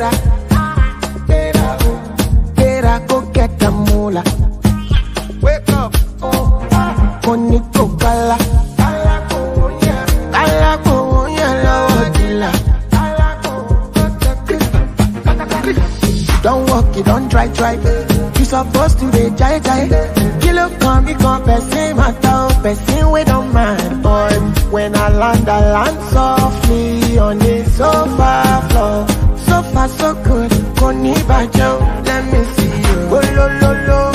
Get go get the moolah. Wake up, Koniko Kala. Don't walk it, don't try. You supposed to be jai. Kilo come, become person, matter, person we don't mind. But when I land softly on the sofa floor. So far so good, Koni Bajo, let me see you. Oh, lo, lo, lo.